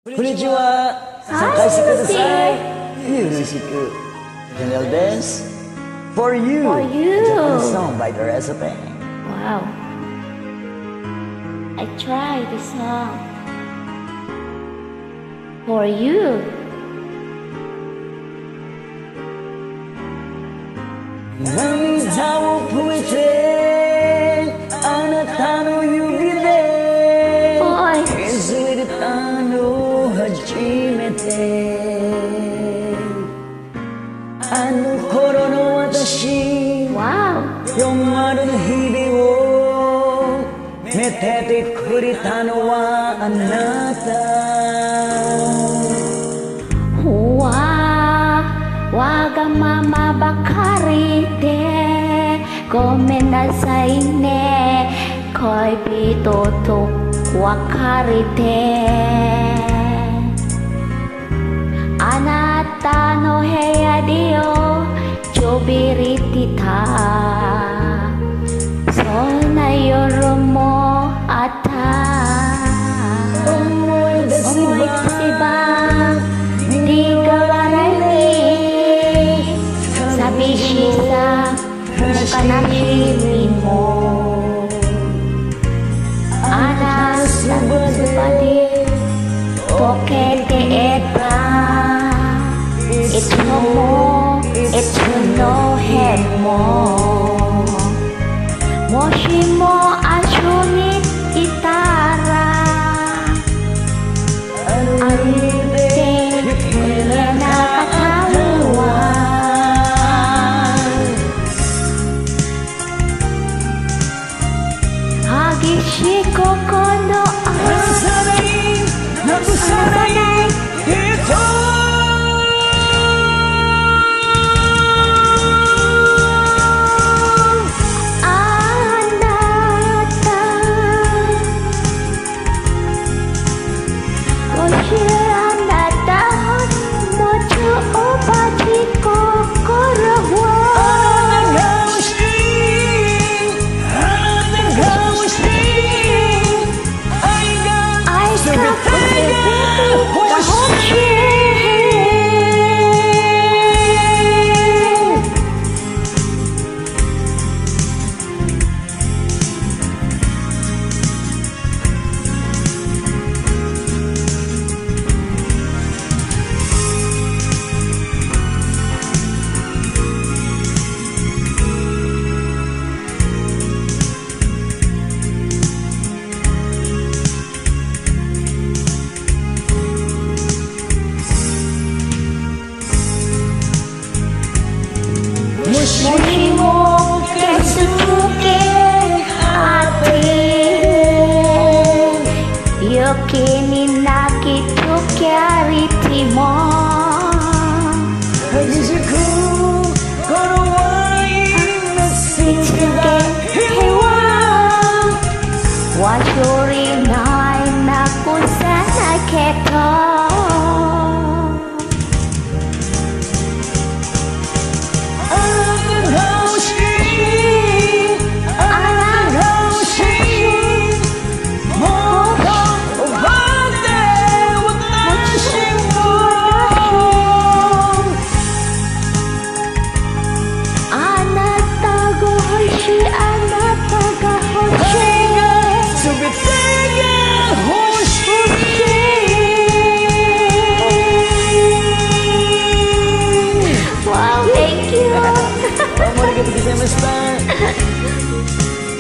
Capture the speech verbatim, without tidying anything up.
こんにちは。参加してください。よろしく。General dance for you. For you. Japanese song by the recipe. Wow. I tried the song. For you. 涙を拭えてあなたの指で気づいたの初めてあの頃の私 Wow. 夜丸の日々を見ててくれたのはあなたわわがままばかりでごめんなさいね恋人と別れてあなたの部屋でよちょびりてたそんな夜もあった思い出せば苦笑い寂しさ悲しみもあなたのそばで溶けてたいつもいつの辺ももしもあそこにいたら歩いてくれなかったわ激しい心の離さないなくさない人もしも傷つけあって余計に泣きつけられても激しくこの愛のすべては忘れないなくさないけどありがとうございました。